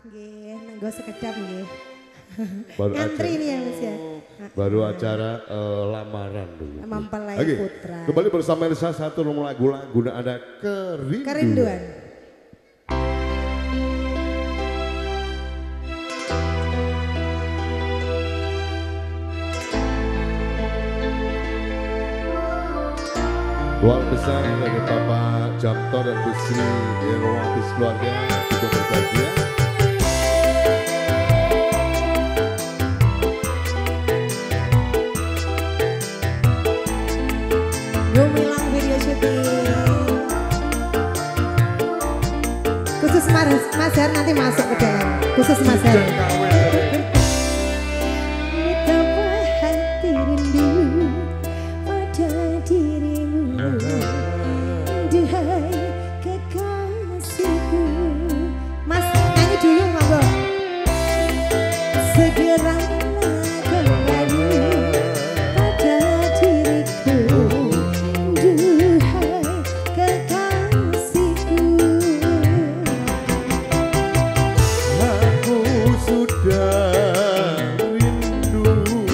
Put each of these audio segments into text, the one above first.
Nggih, nenggo sekedap nggih. Baru Ngantri acara, ini ya Mas ya. baru acara lamaran dulu. Mempelai Oke, putra. kembali bersama Elsa satu lagu ada Kerinduan. Kerinduan. Luar besar dari Bapak Jamto dan Bu Sri Irwatis keluarga juga berbahagia. Gumilang video syuting. Khusus Mas Her nanti masuk ke dalam. Khusus Mas Her. Betapa hati rindu pada dirimu, duhai kekasihku. Mas nyanyi dulu monggo. Segera kembali pada diriku, duhai kekasihku. Aku sudah rindu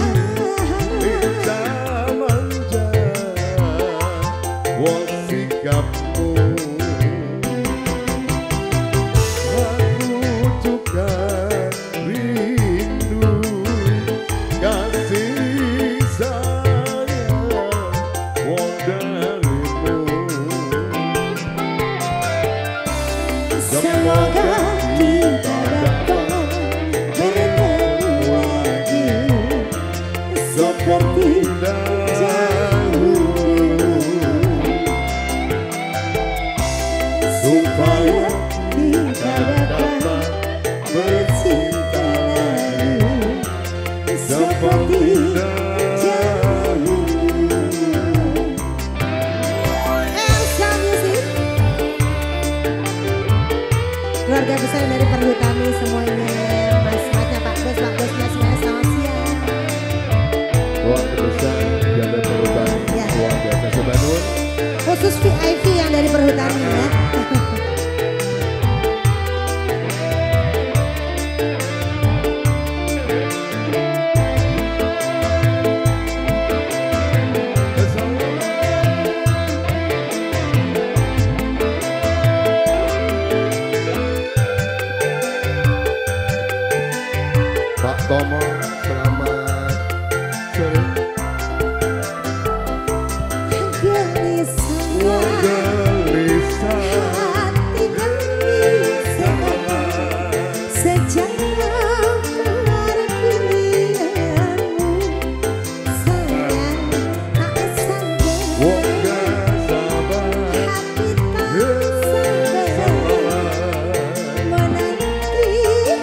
bisa manja wasikapmu. Aku juga rindu kasih sayang darimu. Semoga kita dapat bertemu lagi seperti dahulu, supaya kita dapat bercinta lagi seperti dahulu. Elsa Music, keluarga besar dari Perhutani semuanya, mas-masnya Pak Bosnya semuanya selamat siang. Keluarga besar yang dari Perhutani, Ya. keluarga Kasih Banun. Khusus VIP yang dari Perhutani ya. Pak Tomo, selamat sore. Gelisah hati gelisah sejak pergianmu, sayang tak sabar, hati tak sabar menantikan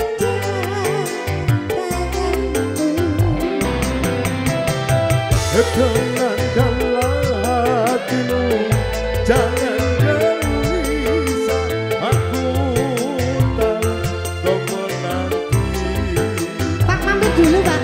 Tenangkanlah hatimu, jangan gelisah. Aku tahu kau menanti. Pak mampir dulu Pak.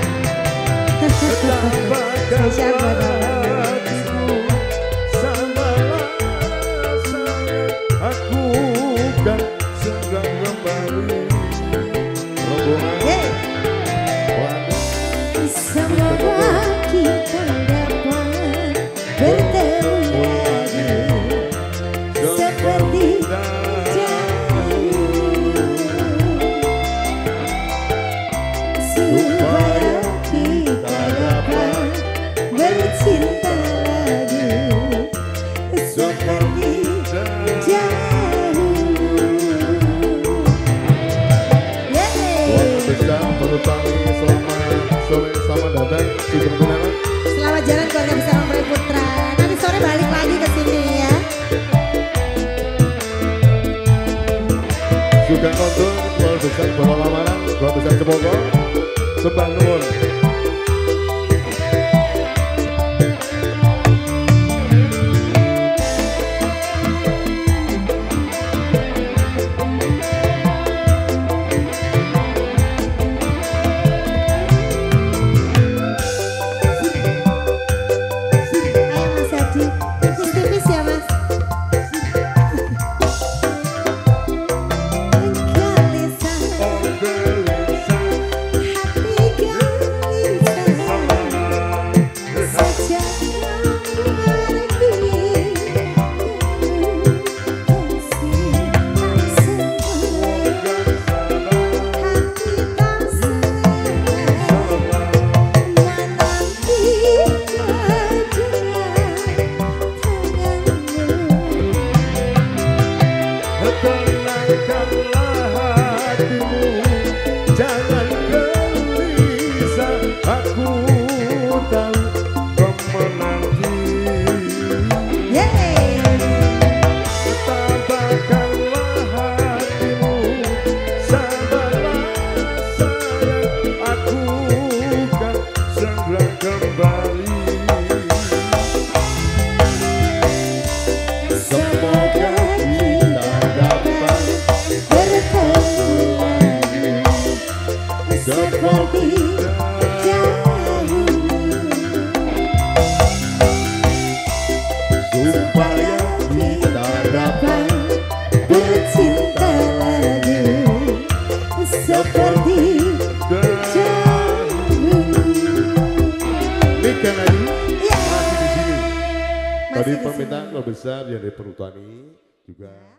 Spesial buat Bapak. Hatimu, sabarlah sayang. Aku kan segera kembali. Rombongan Hey. waduh. Semoga kita dapat bertemu lagi seperti dahulu, supaya kita dapat bercinta lagi seperti dahulu. Keluarga besar Perhutani, selamat sore, selamat datang di Kemenangan. Selamat jalan keluarga besar Mempelai Putra. Nanti sore balik lagi ke sini ya. Juga kontur keluarga besar Bola Lamaran, keluarga besar Cepogo, Sembah Nuwun. Ayo Mas Hadi, tipis-tipis ya Mas. Gelisah seperti dahulu, supaya kita dapat bercinta lagi seperti dahulu. Nikah lagi Ya. masih di sini. Masih Tadi di permintaan sini. lo besar yang dari Perhutani juga.